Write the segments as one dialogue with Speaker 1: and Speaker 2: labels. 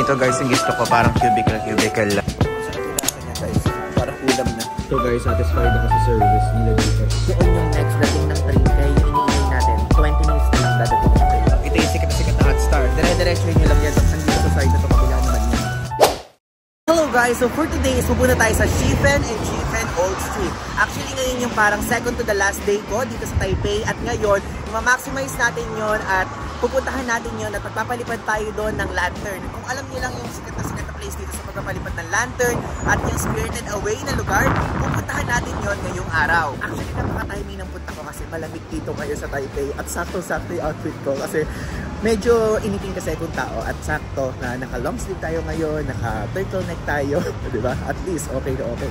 Speaker 1: Ito guys, yung gusto ko, parang cubicle lang.
Speaker 2: Parang ulam na.
Speaker 1: So guys, satisfied ako sa service nila dito.
Speaker 2: Yun yung next dating ng train, kaya iniintay natin. 20 minutes na lang dadating ng train.
Speaker 1: Ito yung sikat na hot star.
Speaker 2: Dire-diretso nyo lang yan. Nandito sa side na ito, kabila naman yan. Hello guys! So for today, pupunta tayo sa Shifen and Shifen Old Street. Actually ngayon yung parang second to the last day ko dito sa Taipei. At ngayon, ma-maximize natin yon at pupuntahan natin yon at magpapalipad tayo doon ng lantern. Kung alam niyo lang yung sikat na place dito sa pagpapalipad ng lantern at yung Spirited Away na lugar, pupuntahan natin yon ngayong araw. Actually napaka-timing ng punta ko kasi malamig dito ngayon sa Taipei at sakto-sakto yung outfit ko kasi medyo initing kasi akong tao at sakto na naka-long sleeve tayo ngayon, naka-turtleneck tayo, di ba? At least okay na okay.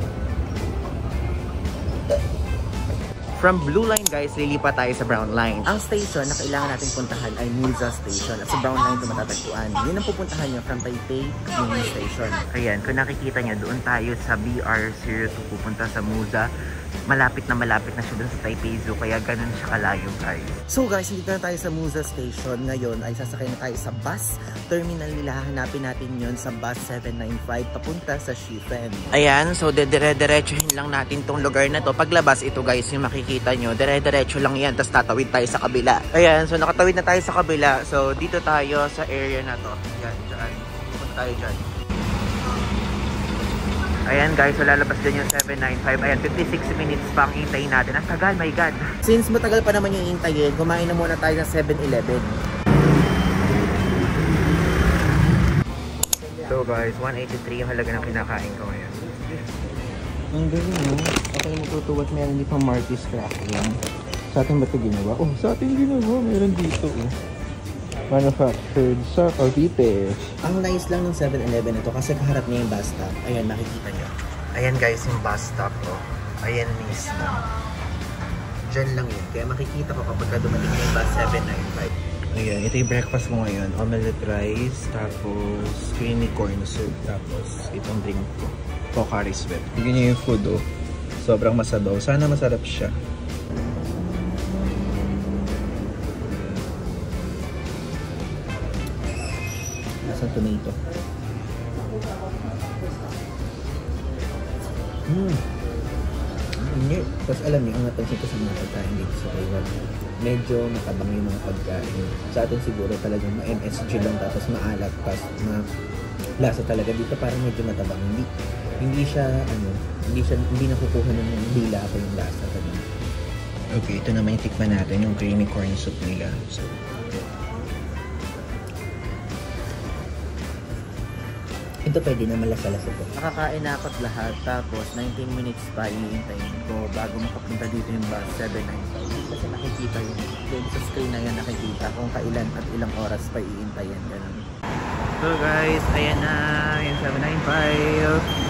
Speaker 1: From Blue Line guys, lilipat tayo sa Brown Line.
Speaker 2: Ang station na kailangan natin puntahan ay Muza Station at sa Brown Line ito matatagpuan. Yun ang pupuntahan nyo from Taipei Main Station.
Speaker 1: Ayan, kung nakikita nyo, doon tayo sa BR02 pupunta sa Muza. Malapit na siya dun sa Taipei Zoo, kaya ganun siya kalayo guys.
Speaker 2: So guys, hindi na tayo sa Muza Station. Ngayon ay sasakay na tayo sa bus terminal nila. Hanapin natin yon sa bus 795 papunta sa Shifen.
Speaker 1: Ayan, so dire-diretsuhin lang natin tong lugar na to. Paglabas ito guys, yung makikita nyo, dire-diretso lang yan, tapos tatawid tayo sa kabila. Ayan, so nakatawid na tayo sa kabila. So dito tayo sa area na to. Yan, dyan. Pupunta tayo dyan. Ayan guys, so lalabas din yung 795. Ayan, 56 minutes pa ang hintayin natin. Ang tagal, my God.
Speaker 2: Since matagal pa naman yung hintayin, kumain na muna tayo ng 7-Eleven.
Speaker 1: So guys, 183 yung halaga ng kinakain ko ngayon.
Speaker 2: Ang galing mo. Okay, matutuwat meron dito pang Marty's Crackling. Sa atin ba ito ginawa? Oh, sa atin ginawa. Meron dito oh. Manufactured sa Cavite. Ang nice lang ng 7-Eleven ito kasi kaharap niya yung bus stop. Ayan, nakikita niyo.
Speaker 1: Ayan guys, yung bus stop ko. Ayan mismo. Diyan lang yun. Kaya makikita ko kapag dumating na yung bus 795. Ayan, ito yung breakfast mo ngayon. Omelette rice, tapos creamy corn soup, tapos itong drink ko. Pocari Sweat. Bigyan niyo yung food oh. Sobrang masabaw. Sana masarap siya.
Speaker 2: Sa tomato. Hindi. Tapos alam niyo, ang napansin ko sa mga pagkain dito sa Taiwan, medyo matabang yung mga pagkain. Sa atin siguro talagang ma-MSG lang tapos maalat tapos lasa talaga. Dito parang medyo matabang. Hindi siya hindi nakukuha ng dila ako yung lasa kanina.
Speaker 1: Okay, ito naman yung tikman natin, yung creamy corn soup nila. So,
Speaker 2: ito pwede na malasa-lasa ito. Nakakain na ako't lahat tapos 19 minutes pa iintayin ko bago makapunta dito yung bus 795. Kasi nakikita yun. Doon sa screen na yan nakikita kung kailan at ilang oras pa iintayin. Ganun.
Speaker 1: So guys, ayan na yung 795.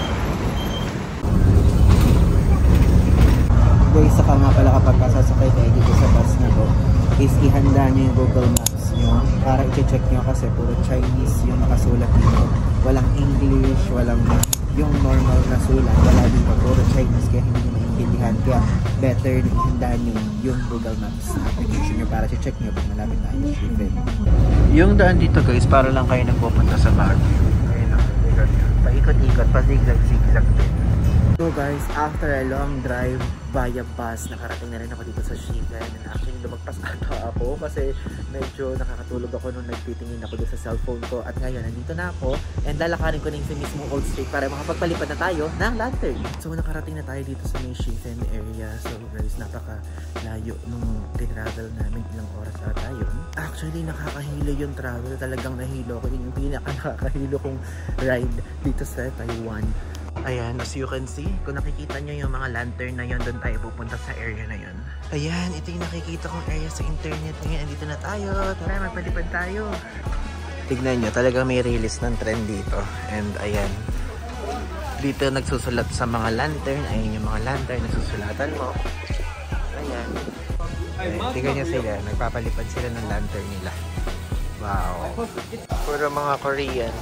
Speaker 2: Guys, saka nga pala kapag kasasakay tayo dito sa bus na to, is ihanda nyo yung Google Maps nyo para i-check nyo kasi puro Chinese yung nakasulat dito. Walang English, walang yung normal na sulat. Wala dito, puro Chinese kaya hindi nyo maintindihan. Kaya better na ihanda nyo yung Google Maps application nyo para i-check nyo pag malapit tayo sa Shifen.
Speaker 1: Yung daan dito guys, para lang kayo nagpupunta sa Baguio. Ayun o, paikot-ikot, pa-zigzag-zigzag din.
Speaker 2: So guys, after a long drive via bus, nakarating na rin ako dito sa Shifen. And actually lumagpas ata ako kasi medyo nakakatulog ako nung nagtitingin ako doon sa cellphone ko. At ngayon, nandito na ako and lalakarin ko na yung mismong Old Street para makapagpalipad na tayo ng lantern. So nakarating na tayo dito sa may Shifen area. So guys, napaka-layo nung tinravel namin, ilang oras ata tayo. Actually, nakakahilo yung travel. Talagang nahilo ko. Yun yung pinaka-nakakahilo kong ride dito sa Taiwan.
Speaker 1: Ayan, as you can see, kung nakikita nyo yung mga lantern na yun, doon tayo pupunta sa area na yun. Ayan, ito yung nakikita kong area sa internet. Ngayon, dito na tayo. Tara, magpalipad tayo. Tignan nyo, talaga may release ng trend dito. And ayan, dito nagsusulat sa mga lantern. Ayan yung mga lantern, nagsusulatan mo. Ayan. Ayan, tignan nyo sila, nagpapalipad sila ng lantern nila. Wow. Puro mga Korean.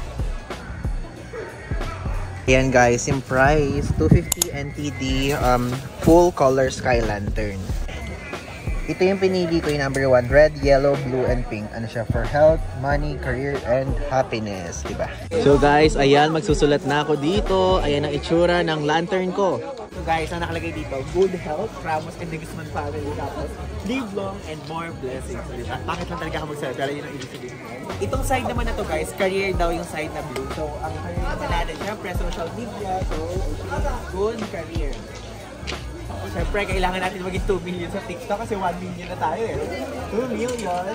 Speaker 1: Ayan guys, yung price, 250 NTD full color sky lantern. Ito yung pinili ko, yung number 1. Red, yellow, blue, and pink. Ano siya? For health, money, career, and happiness. Diba? So guys, ayan. Magsusulat na ako dito. Ayan ang itsura ng lantern ko. So guys, ang nakalagay dito, good health, Ramos and the Guzman family. Tapos, live long and more blessings. Diba? Bakit lang talaga ako magsulat? Pero yun ang ibig sabihin. Itong side naman na to guys, career daw yung side na blue. So, ang career naman natin, syempre, social media. So, good career. Siyempre, kailangan natin maging 2 million sa TikTok kasi 1 million na tayo eh. 2 million!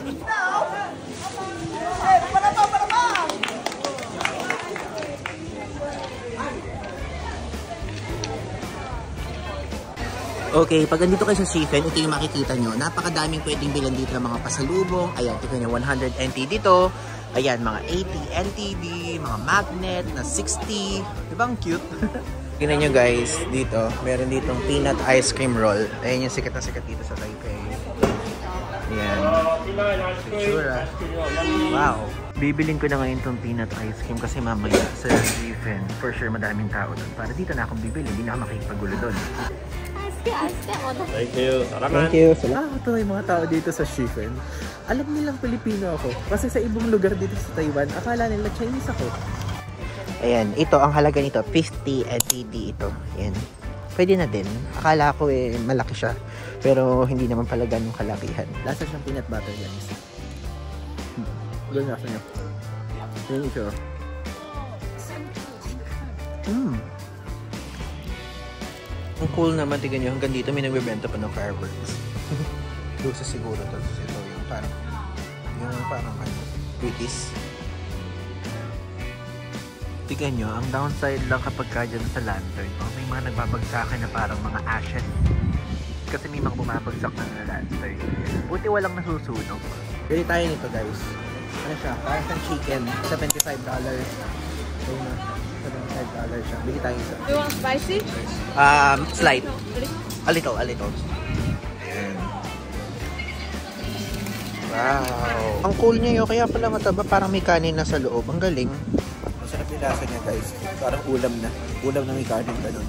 Speaker 1: Okay, pag nandito kayo sa Shifen, ito yung makikita nyo. Napakadaming pwedeng bilan dito ng mga pasalubong. Ayan, ito yung 100 NT dito. Ayan, mga 80 NTD, mga magnet na 60. Diba ang cute? Tingnan nyo guys, dito, meron ditong peanut ice cream roll. Ayan yung sikat na sikat dito sa Taipei. Ayan. Sure. Wow. Bibiling ko na ngayon itong peanut ice cream kasi mamaya sa Shifen, for sure madaming tao doon. Para dito na akong bibili, hindi na ako makikipaggulo doon.
Speaker 3: Thank you.
Speaker 1: Thank you. Ito yung mga tao dito sa Shifen. Alam nilang Pilipino ako. Kasi sa ibang lugar dito sa Taiwan, akala nila Chinese ako. Ayan, ito ang halaga nito, 50 NTD ito. Ayan. Pwede na din. Akala ko malaki siya. Pero hindi naman pala ganun kalakihan. Lasa siyang peanut butter guys. Doon lasa niya. Ayan ito. Ang cool naman, tignan nyo, hanggang dito may nagbebenta pa ng fireworks. Dulce siguro to. Ito yung parang British. Tignan nyo, ang downside lang kapag ka dyan sa lantern, may mga nagbabagsakan na parang mga ashes. Kasi may mga bumabagsak na lantern. Buti walang nasusunog. Bili tayo nito guys. Ano siya? Parang sa chicken. $75. Ayun na. $75 siya. Bili tayo isa.
Speaker 4: You want spicy?
Speaker 1: Slight. A little. Ayan. Wow. Ang cool niya yun. Kaya pala mataba. Parang may kanin na sa loob. Ang galing. Masarap yung lasa niya guys. Parang ulam na. Ulam na may kanin ganun.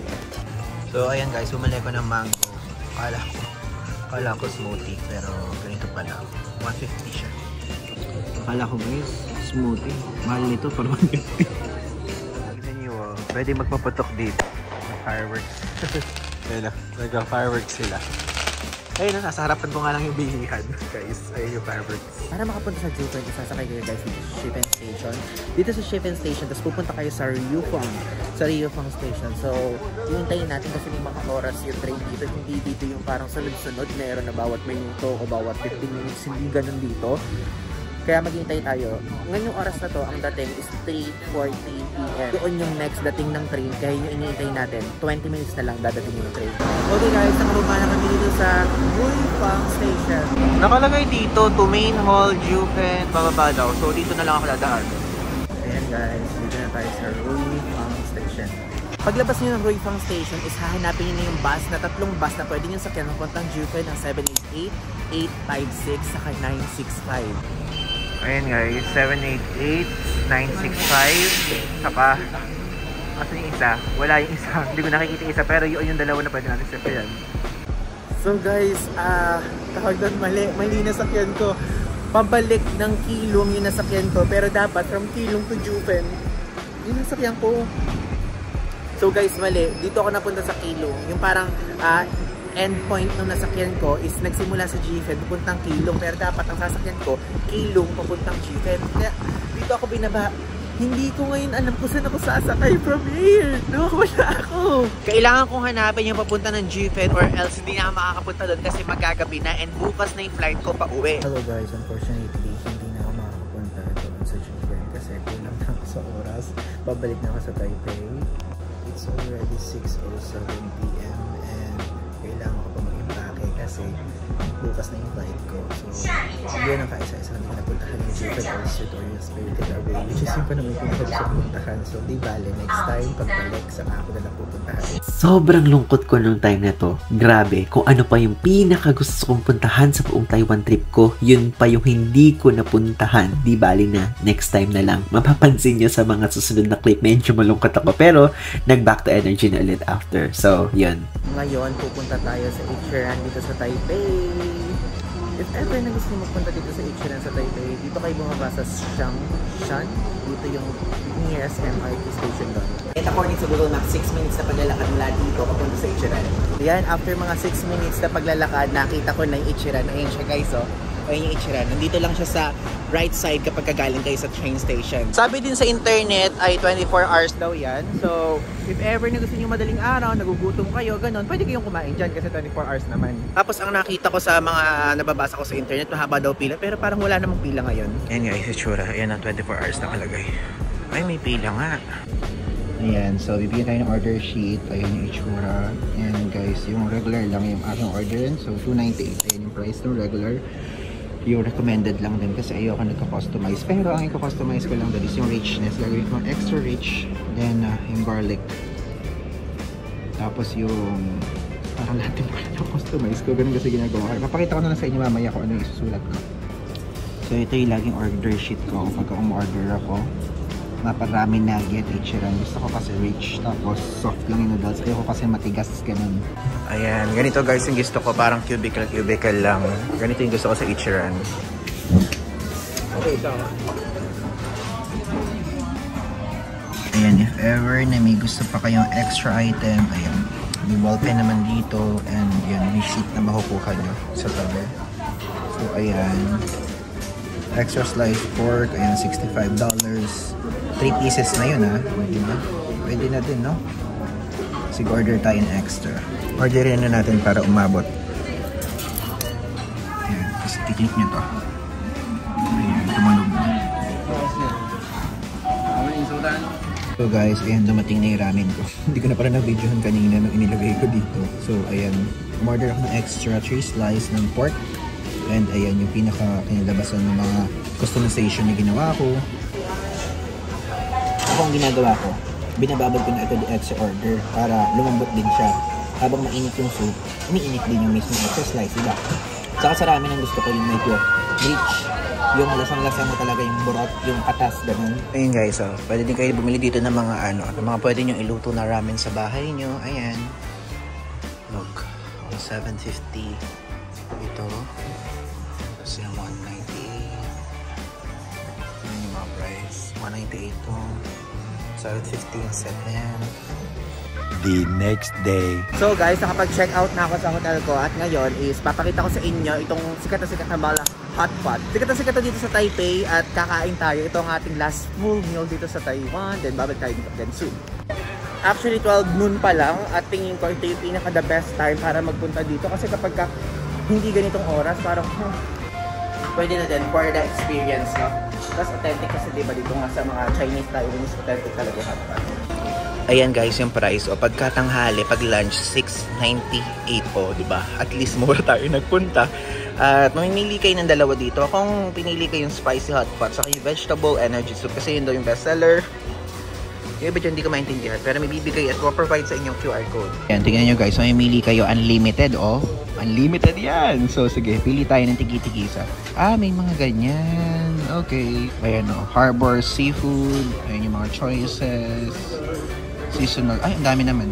Speaker 1: So ayan guys. Bumili ko ng mango. Kala ko smoothie. Pero ganito pala. 150 siya. Kala ko guys. Smoothie. Mahal nito. Parang 150. Pwede magpapatok dito. May fireworks. Ayun na. Nag-fireworks sila. Ayun na. Nasa harapan ko nga lang yung bilihan. Guys. Ayun yung fireworks. Para makapunta sa Juken, isasakay kayo guys dito sa Shifen Station. Dito sa Shifen Station, tapos pupunta kayo sa Ryufeng. Sa Ryufeng Station. So, hihintayin natin kasi may mga oras yung train dito. Hindi dito yung parang sunod-sunod. Meron na bawat minuto o bawat 15 minutes. Hindi ganun dito. Kaya maghintay tayo. Ngayong oras na to, ang dating is 3:40 PM. Doon yung next dating ng train. Kaya yung iniintay natin, 20 minutes na lang dadating yung train. Okay guys, nakababa na kami dito sa Ryufeng Station. Nakalagay dito, to main hall, Juken, bababa daw. So dito na lang ako dadaan. Ayan guys, dito na tayo sa Ryufeng Station. Paglabas nyo ng Ryufeng Station is hahanapin nyo na yung bus na 3 bus na pwede nyo sakyan ng puntang Juken ng 788, 856, saka 965. Ayan guys, 788, 965, saka, asan yung isa? Wala yung isa, hindi ko nakikita yung isa, pero yun yung dalawa na pwede natin sakyan. So guys, tawag doon mali nasakyan ko. Pabalik ng Keelung yung nasakyan ko, pero dapat from Keelung to Juken, yung nasakyan ko. So guys, mali, dito ako napunta sa Keelung, yung parang, endpoint nung nasakyan ko is nagsimula sa Jifen papuntang Keelung, pero dapat ang sasakyan ko Keelung papuntang Jifen. Kaya dito ako binaba. Hindi ko ngayon alam kung saan ako sasakay from here. Wala ako. Kailangan kong hanapin yung papunta ng Jifen or else hindi na ako makakapunta doon kasi magagabi na and bukas na yung flight ko pa uwi. Hello guys, unfortunately hindi na ako makakapunta doon sa Jifen kasi kulang na ako sa oras. Babalik na ako sa Taipei. It's already 6:07 PM and kailangan ko pa mag-impake kasi bukas na yung flight ko. So, yun ang kaisa-isa hindi ko napuntahan yung Jifen or Tutorial Spirited Away, which is yung pa naman pinagsa puntahan. So, di bale, next time, pagbalik, saka ako na lang pupuntahan.
Speaker 5: Sobrang lungkot ko nung time na to. Grabe, kung ano pa yung pinaka gusto kong puntahan sa buong Taiwan trip ko, yun pa yung hindi ko napuntahan. Di bale na, next time na lang. Mapapansin nyo sa mga susunod na clip, medyo malungkot ako, pero nag-back to energy na ulit after. So, yun.
Speaker 2: Ngayon, pupunta tayo sa Ichiran dito sa Taipei. If ever na gusto mo magpunta dito sa Ichiran sa Taipei, dito kayo bumaba sa Xiangshan. Dito yung nearest MRT station doon. And according sa Google Maps, 6 minutes na paglalakad mula dito papunta sa Ichiran. Yan, after mga 6 minutes na paglalakad, nakita ko na yung Ichiran. Ayun siya guys, oh. Ayun yung Ichiran. Nandito lang siya sa right side kapag kagaling kayo sa train station. Sabi din sa internet ay 24 hours daw yan. So, if ever na gusto nyo madaling araw, nagugutom kayo, ganun, pwede kayong kumain dyan kasi 24 hours naman. Tapos ang nakita ko sa mga nababasa ko sa internet, mahaba daw pila, pero parang wala namang pila ngayon. Ayan guys, itsura. Ayan na, 24 hours nakalagay. Ay, may pila nga. Ayan, so bibigyan tayo ng order sheet. Ayan yung itsura. Ayan guys, yung regular lang yung aking orderin. So, 298. Ayan yung price ng regular. Yung recommended lang din kasi ayoko nagka-customize. Pero ang i-customize ko lang din is yung richness. Gagawin ko extra rich. Then, yung garlic. Tapos yung parang lahat yung parang customize ko. Ganun kasi ginagawa ko. Papakita ko na lang sa inyo mamaya kung ano yung isusulat ko. So, ito yung laging order sheet ko. Pagka umorder ako, maparami nugget, Ichiran. Gusto ko kasi rich. Tapos, soft lang yung noodles. Ayoko kasi matigas. Ganun. Ayan, ganito guys yung gusto ko, parang cubicle lang. Ganito yung gusto ko sa Ichiran. Okay, so. Ayan, if ever na may gusto pa kayong extra item, ayan, may ballpen naman dito, and yan, may sheet na makukuha nyo sa tabi. So, ayan, extra sliced pork, ayan, $65. 3 pieces na yun, ha? Pwede na din, no? Sige, order tayo ng extra. Orderin na natin para umabot. Ayan, kasi i-click nyo to. Ayan, tumalog na. So guys, ayan, dumating na yung ramen ko. Hindi ko na pala na-videohan kanina nung inilagay ko dito. So ayan, umorder ako ng extra 3 slice ng pork. And ayan, yung pinaka-kinalabasan ng mga customization na ginawa ko. Ako ang ginagawa ko, binababad ko na ito the extra order para lumambot din siya. Habang mainit yung soup, umiinit din yung mismo extra slice, diba? Saka sa ramen ang gusto ko yung medyo rich. Yung lasang-lasa mo talaga yung burot, yung katas, ganun. Ayun guys, oh, pwede din kayo bumili dito ng mga mga pwede nyo iluto na ramen sa bahay nyo. Ayan. Look, $7.50. Ito. Tapos yung 198. Yun yung mga price. 198 to. $7.50 yung set. Ayan.
Speaker 5: The next day.
Speaker 2: So guys, nakapag-check out na ako sa hotel ko at ngayon is papakita ko sa inyo itong sikat na bala hot pot. Sikat na sikat dito sa Taipei at kakain tayo. Ito ang ating last full meal dito sa Taiwan. Then babalik tayo dito then soon. Actually 12 noon pa lang at tingin ko ito yung pinaka the best time para magpunta dito kasi kapag hindi ganitong oras parang pwede na din for the experience, no? Plus authentic kasi diba dito nga sa mga Chinese Taiwanese authentic talaga hot pot. Ayan guys yung price. O pagkatanghali, pag lunch, $6.98 po, diba? At least mura tayo nagpunta. At mamimili kayo ng dalawa dito. Kung pinili kayo yung spicy hot pot, saka yung vegetable energy soup, kasi yun daw yung bestseller. Yung iba dyan hindi ko maintindihan, pero may bibigay at provide sa inyong QR code. Ayan, tingnan nyo guys, mamimili kayo unlimited, oh. Unlimited yan! So sige, pili tayo ng tigi-tigisa. May mga ganyan. Okay. Ayan o, Harbor Seafood. Ayan yung mga choices. Seasonal. Ay, ang dami naman.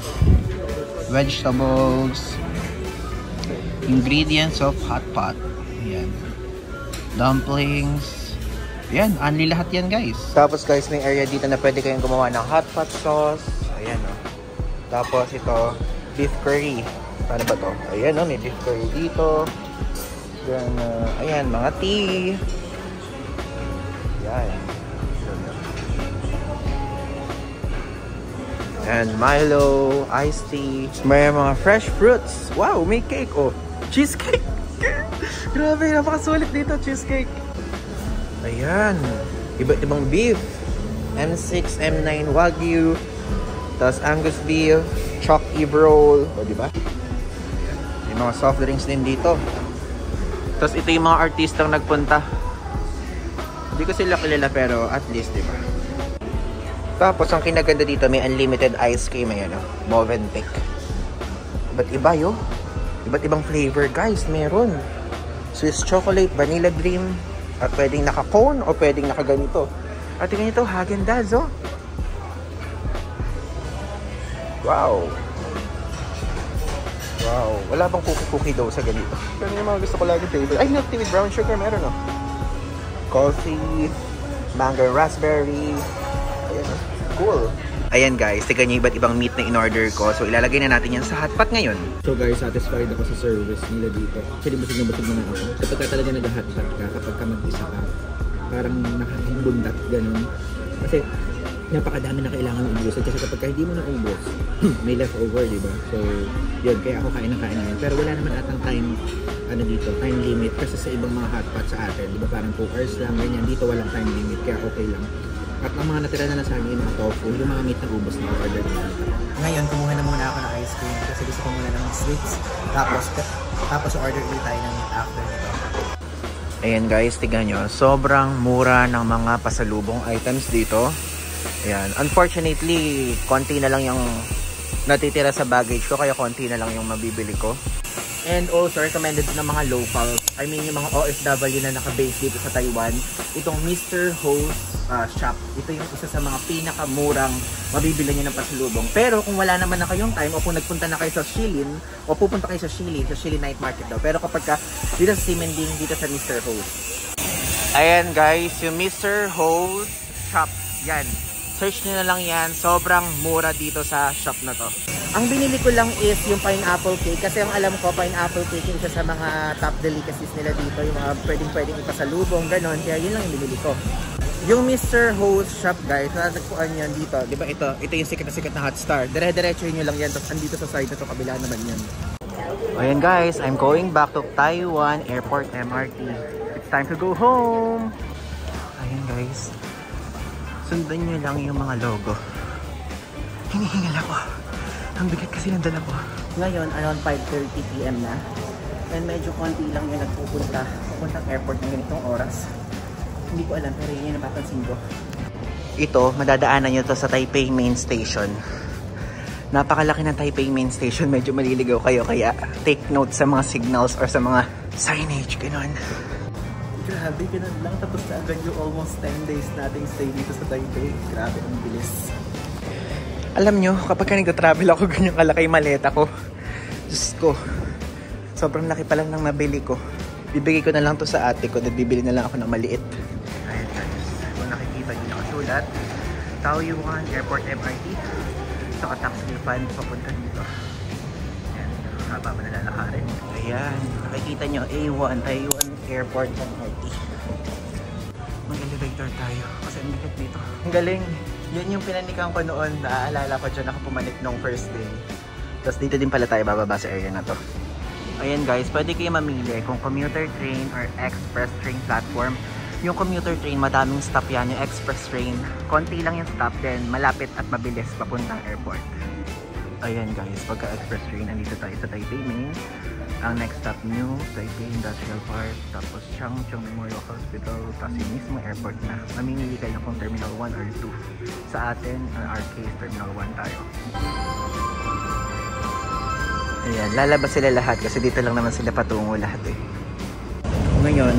Speaker 2: Vegetables. Ingredients of hot pot. Ayan. Dumplings. Ayan, only lahat yan guys. Tapos guys, may area dito na pwede kayong gumawa ng hot pot sauce. Ayan o. Tapos ito, beef curry. Paano ba to? Ayan o, may beef curry dito. Then, ayan, mga tea. Ayan. And Milo, iced tea. May mga fresh fruits. Wow, may cake. Oh, cheesecake. Grabe, napakasulit dito, cheesecake. Ayan. Iba't ibang beef. M6, M9 Wagyu. Tapos Angus beef. Chalk Eve roll. O, diba? May mga soft drinks din dito. Tapos ito yung mga artistang nagpunta. Hindi ko sila kilala pero at least, diba? Tapos ang kinaganda dito, may unlimited ice cream. Ayan o, Movenpick. Iba't iba yun. Iba't ibang flavor guys, meron. Swiss chocolate, vanilla dream. At pwedeng naka-cone o pwedeng naka-ganito. At tingnan ito, Häagen-Dazs oh. Wow.
Speaker 1: Wow, wala bang cookie daw sa ganito? Pero yung mga gusto ko lagi flavor. Ay, milk tea with brown sugar, meron no? Coffee, mango raspberry. Ayan, cool. Ayan guys, tignan nyo iba't ibang meat na in-order ko. So ilalagay na natin yan sa hotpot ngayon.
Speaker 2: So guys, satisfied ako sa service nila dito. Actually, busog na ako. Kapag ka talaga nag-hotpot ka, kapag ka mag-isa ka, parang nakakibundat, ganun. Kasi napakadami na kailangan ubusin. Kasi kapag ka hindi mo na ubos, may leftover, di ba? So, yun, kaya ako kain na yun. Pero wala naman atang time, time limit. Kasi sa ibang mga hotpot sa atin, di ba parang 2 hours lang, ganyan. Dito walang time limit, kaya okay lang. At ang mga natira na sa amin, yung mga tofu, yung mga meat na ubos na order nila. Ngayon, kumuha na muna ako ng ice cream kasi gusto ko muna ng sweets. Tapos order ulit tayo ng meat after nito.
Speaker 1: Ayan guys, tignan nyo. Sobrang mura ng mga pasalubong items dito. Ayan. Unfortunately, konti na lang yung natitira sa baggage ko, kaya konti na lang yung mabibili ko.
Speaker 2: And also, recommended ng mga locals, I mean yung mga OFW na naka-base dito sa Taiwan, itong Mr. Ho's shop. Ito yung isa sa mga pinakamurang mabibili nyo ng pasalubong. Pero kung wala naman na kayong time, o kung nagpunta na kayo sa Shilin, o pupunta kayo sa Shilin Night Market daw. Pero kapag ka dito sa Simending, dito sa Mr. Ho's.
Speaker 1: Ayan guys, yung Mr. Ho's shop. Yan. Search nyo na lang yan. Sobrang mura dito sa shop na to.
Speaker 2: Ang binili ko lang is yung pineapple cake. Kasi ang alam ko, pineapple cake yung isa sa mga top delicacies nila dito. Yung mga pwedeng ipasalubong, ganon. Kaya yun lang yung binili ko. Yung Mr. Ho's shop guys, natagpuan yan dito. Diba ito yung sikat na hot star. Dire-diretso nyo lang yan. Tapos andito sa side na to, kabila naman yan.
Speaker 1: Ayan guys, I'm going back to Taiwan Airport MRT. It's time to go home. Ayan guys. Sundan nyo lang yung mga logo. Hinihingal ako. Ang bigat kasi ng dala ko.
Speaker 2: Ngayon, around 5:30 PM na. And medyo konti lang yung papuntang airport ng ganitong oras. Hindi ko alam, pero yun yung napapansin ko.
Speaker 1: Ito, madadaanan nyo to sa Taipei Main Station. Napakalaki ng Taipei Main Station. Medyo maliligaw kayo, kaya take note sa mga signals or sa mga signage, gano'n.
Speaker 2: Grabe, ganun lang. Tapos na agad yung almost 10 days nating stay dito sa Taipei. Grabe, ang bilis.
Speaker 1: Alam nyo, kapag ka nag-travel ako, ganyang kalaki maleta ko. Diyos ko, sobrang laki pa lang ng nabili ko. Bibigay ko na lang to sa ate ko, at bibili na lang ako ng maliit. Ayan guys, kung nakikita nyo nakasulat, Taoyuan Airport MRT. Saka tax refund papunta dito. Ayan, haba pa nalalakarin. Ayan, nakikita nyo, A1, Taiwan Airport MRT. Mag-elevator tayo kasi ang bigat dito. Ang galing. Yun yung pinanikan ko noon. Naaalala ko dyan ako pumanik nung first day. Tapos dito din pala tayo bababa sa area na to. Ayan guys, pwede kayo mamili kung commuter train or express train platform. Yung commuter train, madaming stop yan. Yung express train, konti lang yung stop din. Malapit at mabilis papuntang airport. Ayan guys, pagka express train, andito tayo sa Taipei Main. Ang next stop nyo, Taipei Industrial Park, tapos Changchun Memorial Hospital, tapos yung mismo airport na. Mamimili kayo kung Terminal 1 or 2. Sa atin, our case, Terminal 1 tayo. Ayan, lalabas sila lahat kasi dito lang naman sila patungo lahat eh. Ngayon,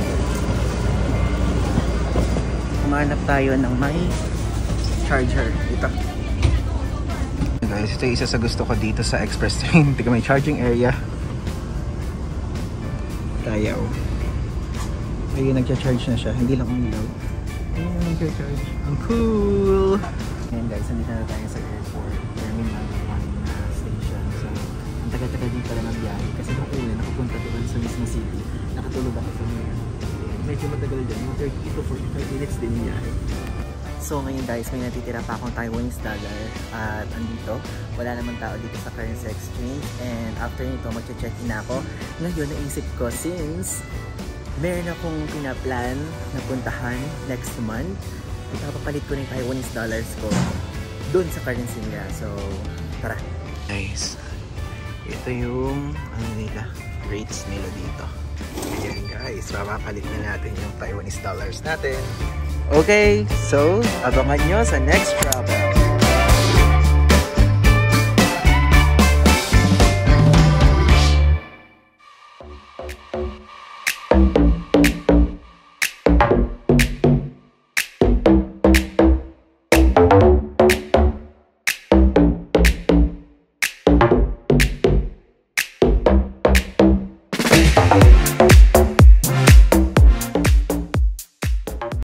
Speaker 1: humanap tayo ng may charger. Ito. Guys, ito yung isa sa gusto ko dito sa express train. Tika, may charging area. Tayo. Ayun, nagcha-charge na siya. Hindi lang umilaw. Ayun, nagcha-charge. Ang cool! Ayan guys, nandito na tayo sa airport. Terminal 1 na station. So, ang tagal-tagal din pala ng biyahe. Kasi nung una, nakapunta doon sa mismo city. Nakatulog ako sa mga. Medyo matagal din. Mga 30 to 45 minutes din biyahe. So ngayon guys, may natitira pa akong Taiwanese dollar at andito, wala naman tao dito sa currency exchange, and after nito magche-check-in na ako. Ngayon naisip ko, since meron akong pinaplan na puntahan next month, ipapapalit ko na yung Taiwanese dollars ko dun sa currency nila. So tara guys, ito yung rates nila dito. Ayan guys, papapalit na natin yung Taiwanese dollars natin. Okay, so abangan nyo sa next travel.